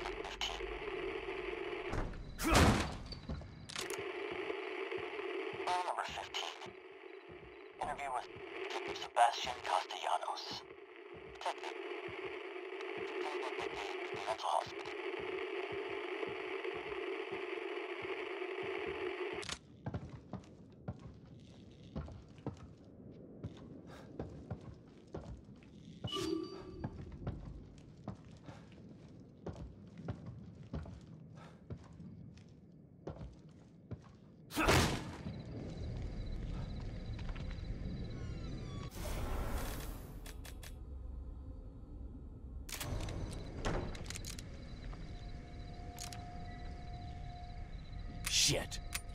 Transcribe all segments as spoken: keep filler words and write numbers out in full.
File number fifteen. Interview with Sebastian Castellanos. Detective. Mental hospital. Shit.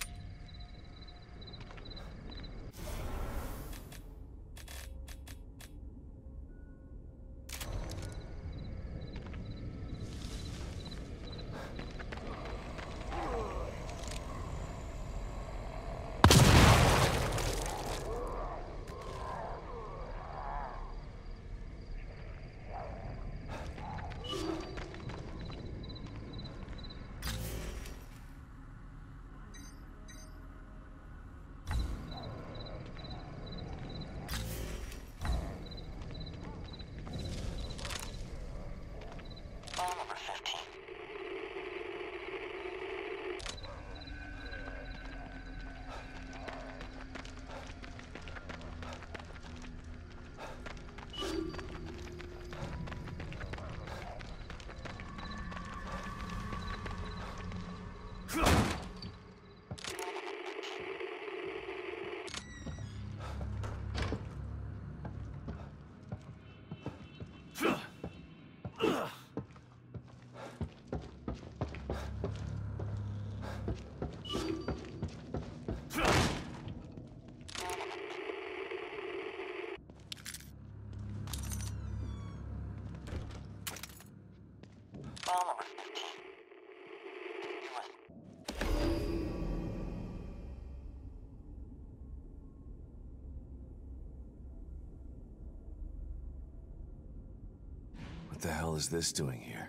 File number fifteen. File number fifteen. Interview with What the hell is this doing here?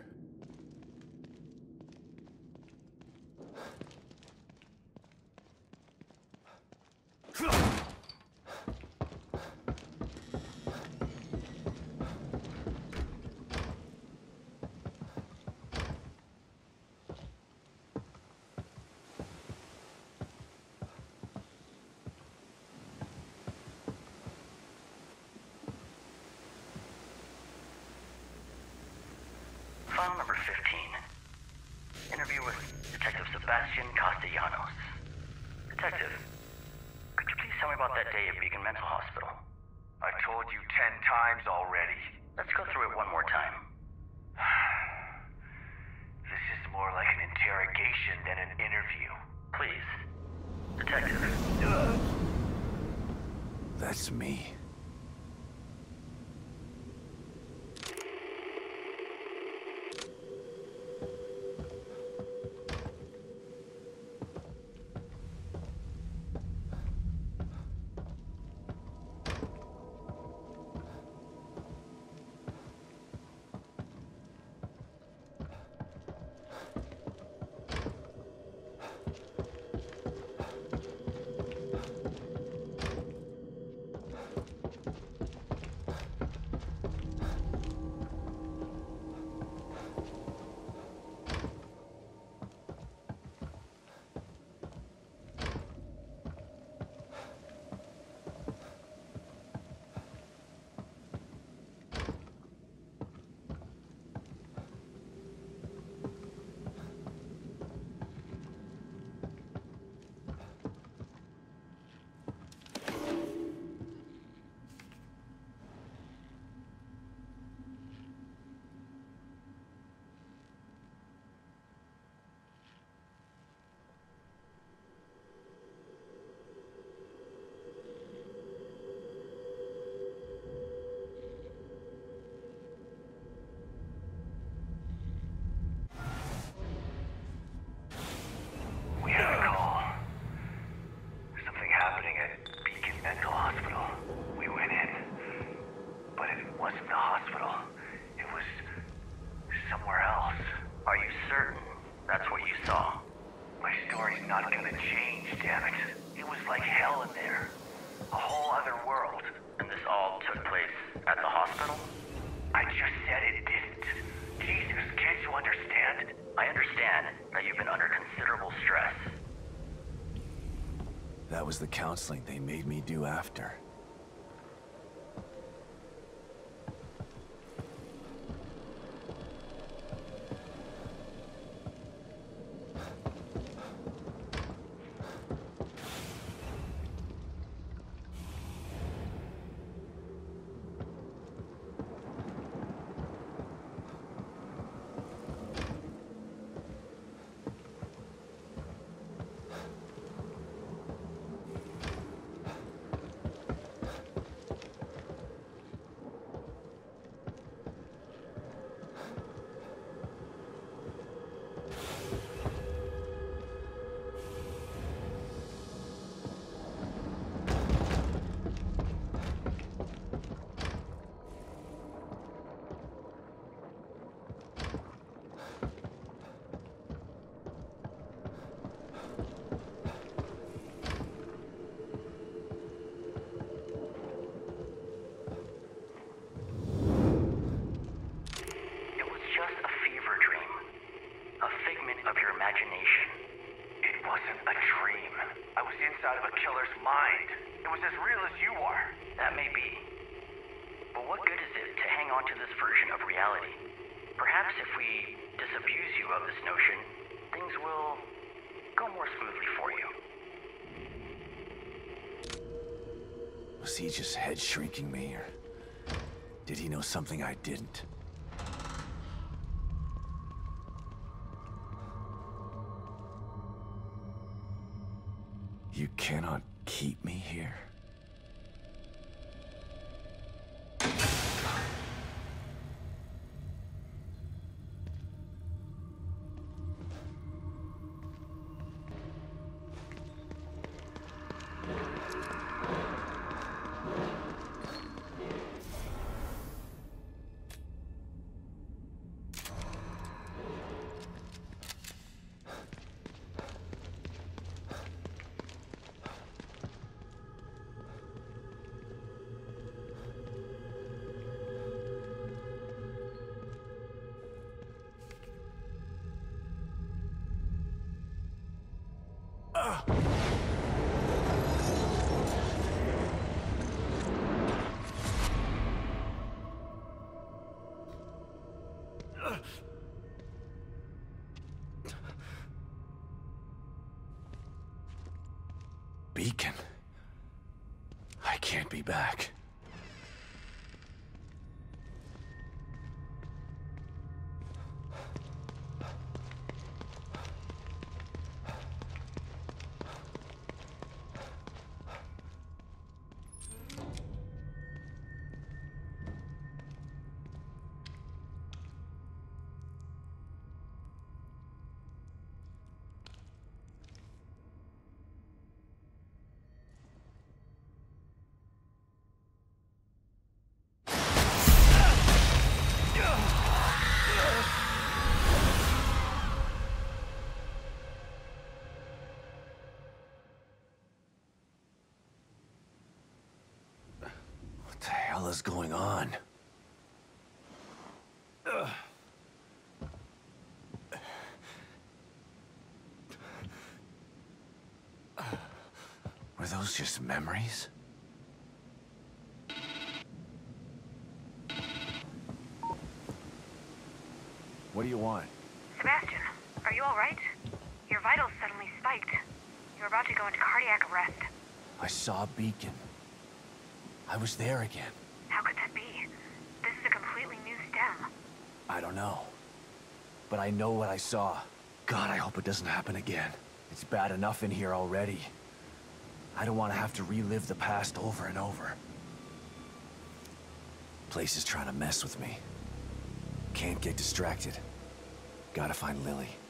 File number fifteen. Interview with Detective Sebastian Castellanos. Detective, could you please tell me about that day at Beacon Mental Hospital? I told you ten times already. Let's go through it one more time. This is more like an interrogation than an interview. Please. Detective. That's me. was the counseling they made me do after. Inside of a killer's mind. It was as real as you are. That may be. But what good is it to hang on to this version of reality? Perhaps if we disabuse you of this notion, things will go more smoothly for you. Was he just head shrinking me, or did he know something I didn't? You cannot keep me here. Beacon. I can't be back. What the hell is going on? Ugh. Were those just memories? What do you want? Sebastian, are you all right? Your vitals suddenly spiked. You're about to go into cardiac arrest. I saw Beacon. I was there again. How could that be? This is a completely new stem. I don't know. But I know what I saw. God, I hope it doesn't happen again. It's bad enough in here already. I don't want to have to relive the past over and over. Place is trying to mess with me. Can't get distracted. Gotta find Lily.